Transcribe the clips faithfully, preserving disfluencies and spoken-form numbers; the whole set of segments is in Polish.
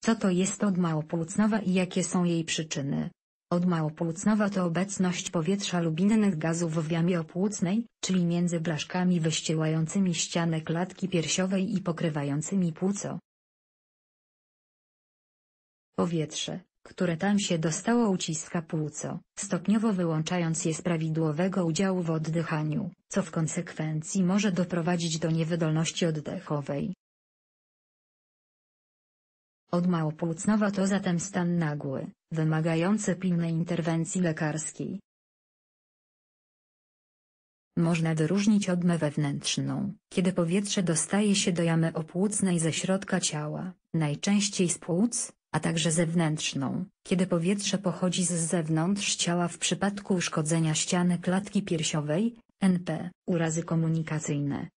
Co to jest odma opłucnowa i jakie są jej przyczyny? Odma opłucnowa to obecność powietrza lub innych gazów w jamie opłucnej, czyli między blaszkami wyścielającymi ścianę klatki piersiowej i pokrywającymi płuco. Powietrze, które tam się dostało, uciska płuco, stopniowo wyłączając je z prawidłowego udziału w oddychaniu, co w konsekwencji może doprowadzić do niewydolności oddechowej. Odma opłucnowa to zatem stan nagły, wymagający pilnej interwencji lekarskiej. Można wyróżnić odmę wewnętrzną, kiedy powietrze dostaje się do jamy opłucnej ze środka ciała, najczęściej z płuc, a także zewnętrzną, kiedy powietrze pochodzi z zewnątrz ciała w przypadku uszkodzenia ściany klatki piersiowej, N P, urazy komunikacyjne.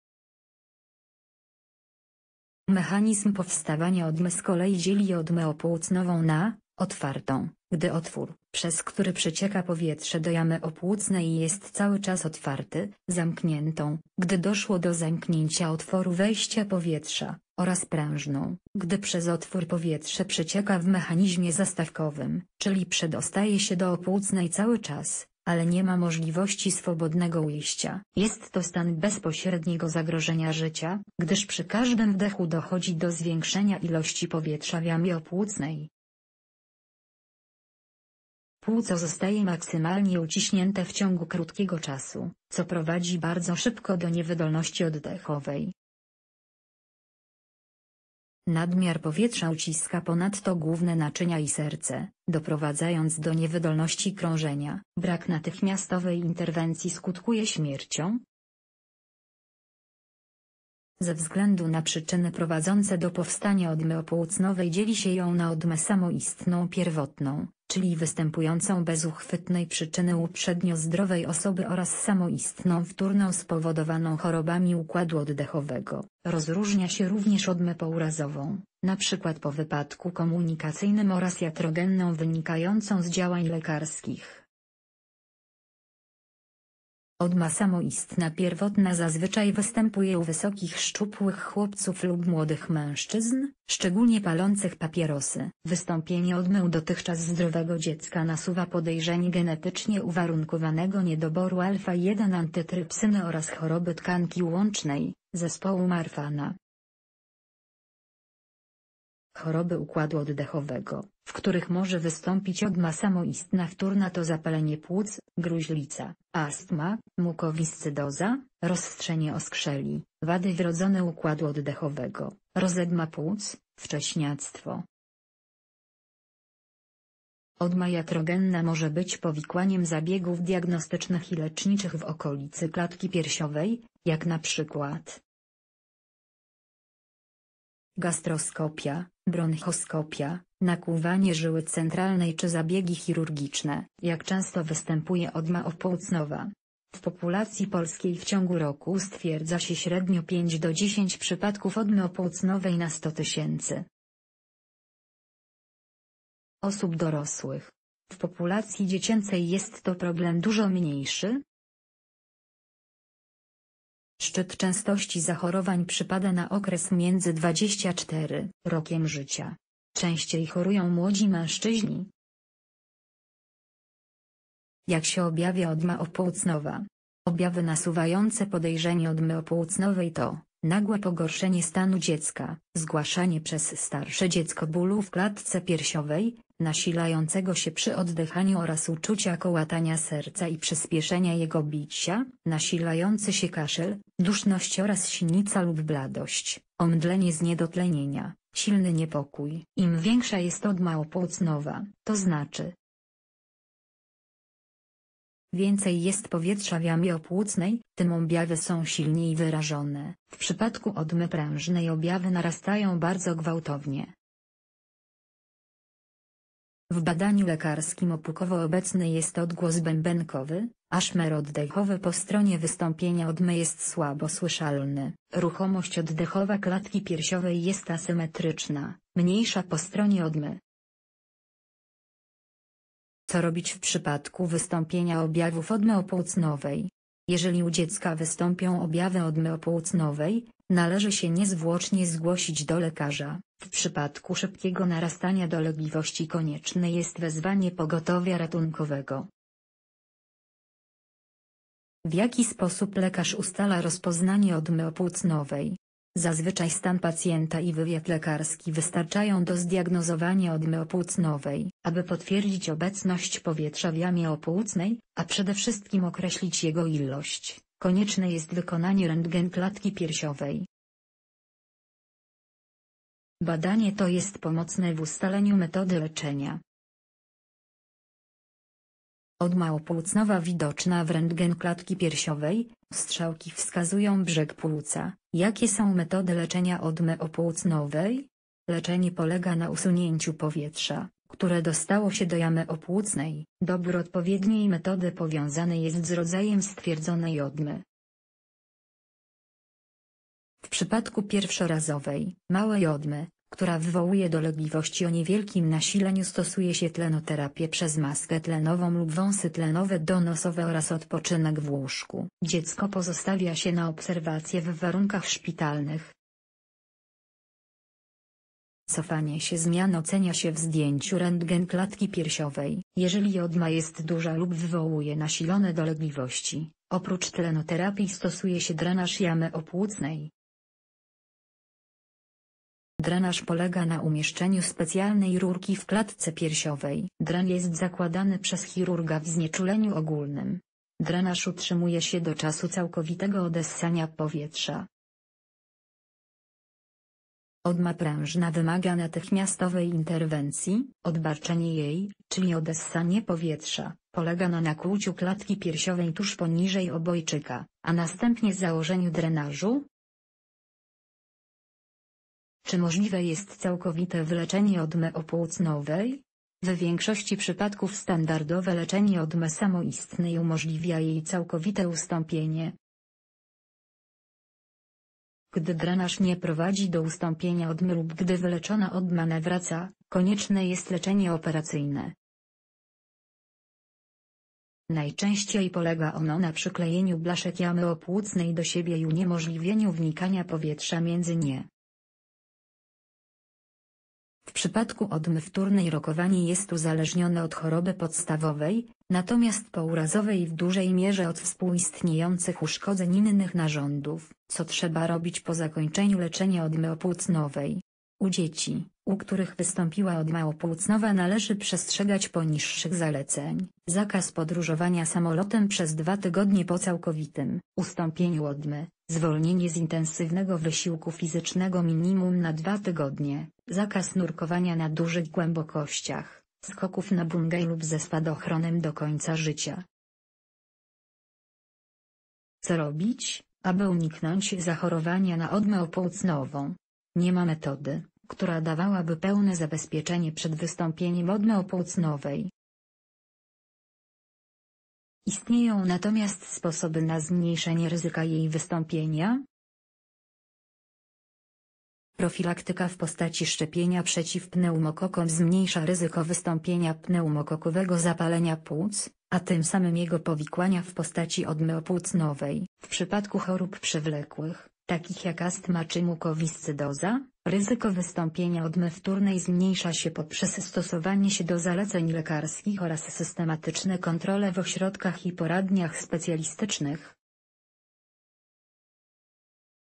Mechanizm powstawania odmy z kolei dzieli odmę opłucnową na otwartą, gdy otwór, przez który przecieka powietrze do jamy opłucnej jest cały czas otwarty, zamkniętą, gdy doszło do zamknięcia otworu wejścia powietrza, oraz prężną, gdy przez otwór powietrze przecieka w mechanizmie zastawkowym, czyli przedostaje się do opłucnej cały czas, ale nie ma możliwości swobodnego ujścia. Jest to stan bezpośredniego zagrożenia życia, gdyż przy każdym wdechu dochodzi do zwiększenia ilości powietrza w jamie opłucnej. Płuco zostaje maksymalnie uciśnięte w ciągu krótkiego czasu, co prowadzi bardzo szybko do niewydolności oddechowej. Nadmiar powietrza uciska ponadto główne naczynia i serce, doprowadzając do niewydolności krążenia. Brak natychmiastowej interwencji skutkuje śmiercią. Ze względu na przyczyny prowadzące do powstania odmy opłucnowej dzieli się ją na odmę samoistną pierwotną, czyli występującą bez uchwytnej przyczyny uprzednio zdrowej osoby, oraz samoistną wtórną spowodowaną chorobami układu oddechowego. Rozróżnia się również odmę pourazową, np. po wypadku komunikacyjnym, oraz iatrogenną wynikającą z działań lekarskich. Odma samoistna pierwotna zazwyczaj występuje u wysokich szczupłych chłopców lub młodych mężczyzn, szczególnie palących papierosy. Wystąpienie odmy u dotychczas zdrowego dziecka nasuwa podejrzenie genetycznie uwarunkowanego niedoboru alfa jeden antytrypsyny oraz choroby tkanki łącznej, zespołu Marfana. Choroby układu oddechowego, w których może wystąpić odma samoistna wtórna, to zapalenie płuc, gruźlica, astma, mukowiscydoza, rozstrzenie oskrzeli, wady wrodzone układu oddechowego, rozedma płuc, wcześniactwo. Odma iatrogenna może być powikłaniem zabiegów diagnostycznych i leczniczych w okolicy klatki piersiowej, jak na przykład gastroskopia, bronchoskopia, nakłuwanie żyły centralnej czy zabiegi chirurgiczne. Jak często występuje odma opłucnowa? W populacji polskiej w ciągu roku stwierdza się średnio pięć do dziesięciu przypadków odmy opłucnowej na sto tysięcy osób dorosłych. W populacji dziecięcej jest to problem dużo mniejszy. Szczyt częstości zachorowań przypada na okres między dwudziestym czwartym rokiem życia. Częściej chorują młodzi mężczyźni. Jak się objawia odma opłucnowa? Objawy nasuwające podejrzenie odmy opłucnowej to nagłe pogorszenie stanu dziecka, zgłaszanie przez starsze dziecko bólu w klatce piersiowej, nasilającego się przy oddychaniu oraz uczucia kołatania serca i przyspieszenia jego bicia, nasilający się kaszel, duszność oraz sinica lub bladość, omdlenie z niedotlenienia, silny niepokój. Im większa jest odma opłucnowa, to znaczy więcej jest powietrza w jamie opłucnej, tym objawy są silniej wyrażone. W przypadku odmy prężnej objawy narastają bardzo gwałtownie. W badaniu lekarskim opukowo obecny jest odgłos bębenkowy, a szmer oddechowy po stronie wystąpienia odmy jest słabo słyszalny. Ruchomość oddechowa klatki piersiowej jest asymetryczna, mniejsza po stronie odmy. Co robić w przypadku wystąpienia objawów odmy opłucnowej? Jeżeli u dziecka wystąpią objawy odmy opłucnowej, należy się niezwłocznie zgłosić do lekarza. W przypadku szybkiego narastania dolegliwości konieczne jest wezwanie pogotowia ratunkowego. W jaki sposób lekarz ustala rozpoznanie odmy płucnowej? Zazwyczaj stan pacjenta i wywiad lekarski wystarczają do zdiagnozowania odmy płucnowej, aby potwierdzić obecność powietrza w jamie opłucnej, a przede wszystkim określić jego ilość. Konieczne jest wykonanie rentgen klatki piersiowej. Badanie to jest pomocne w ustaleniu metody leczenia. Odma opłucnowa widoczna w rentgen klatki piersiowej, strzałki wskazują brzeg płuca. Jakie są metody leczenia odmy opłucnowej? Leczenie polega na usunięciu powietrza, które dostało się do jamy opłucnej. Dobór odpowiedniej metody powiązany jest z rodzajem stwierdzonej odmy. W przypadku pierwszorazowej, małej odmy, która wywołuje dolegliwości o niewielkim nasileniu, stosuje się tlenoterapię przez maskę tlenową lub wąsy tlenowe donosowe oraz odpoczynek w łóżku. Dziecko pozostawia się na obserwację w warunkach szpitalnych. Cofanie się zmian ocenia się w zdjęciu rentgen klatki piersiowej. Jeżeli odma jest duża lub wywołuje nasilone dolegliwości, oprócz tlenoterapii stosuje się drenaż jamy opłucnej. Drenaż polega na umieszczeniu specjalnej rurki w klatce piersiowej. Dren jest zakładany przez chirurga w znieczuleniu ogólnym. Drenaż utrzymuje się do czasu całkowitego odessania powietrza. Odma prężna wymaga natychmiastowej interwencji. Odbarczenie jej, czyli odessanie powietrza, polega na nakłuciu klatki piersiowej tuż poniżej obojczyka, a następnie założeniu drenażu. Czy możliwe jest całkowite wyleczenie odmy opłucnowej? W większości przypadków standardowe leczenie odmy samoistnej umożliwia jej całkowite ustąpienie. Gdy drenaż nie prowadzi do ustąpienia odmy lub gdy wyleczona odma nawraca, konieczne jest leczenie operacyjne. Najczęściej polega ono na przyklejeniu blaszek jamy opłucnej do siebie i uniemożliwieniu wnikania powietrza między nie. W przypadku odmy wtórnej rokowanie jest uzależnione od choroby podstawowej, natomiast po urazowej w dużej mierze od współistniejących uszkodzeń innych narządów. Co trzeba robić po zakończeniu leczenia odmy opłucnowej? U dzieci, u których wystąpiła odma opłucnowa, należy przestrzegać poniższych zaleceń. Zakaz podróżowania samolotem przez dwa tygodnie po całkowitym ustąpieniu odmy, zwolnienie z intensywnego wysiłku fizycznego minimum na dwa tygodnie, zakaz nurkowania na dużych głębokościach, skoków na bungee lub ze spadochronem do końca życia. Co robić, aby uniknąć zachorowania na odmę opłucnową? Nie ma metody, która dawałaby pełne zabezpieczenie przed wystąpieniem odmy opłucnowej. Istnieją natomiast sposoby na zmniejszenie ryzyka jej wystąpienia. Profilaktyka w postaci szczepienia przeciw pneumokokom zmniejsza ryzyko wystąpienia pneumokokowego zapalenia płuc, a tym samym jego powikłania w postaci odmy opłucnowej. W przypadku chorób przewlekłych, takich jak astma czy mukowiscydoza, ryzyko wystąpienia odmy wtórnej zmniejsza się poprzez stosowanie się do zaleceń lekarskich oraz systematyczne kontrole w ośrodkach i poradniach specjalistycznych.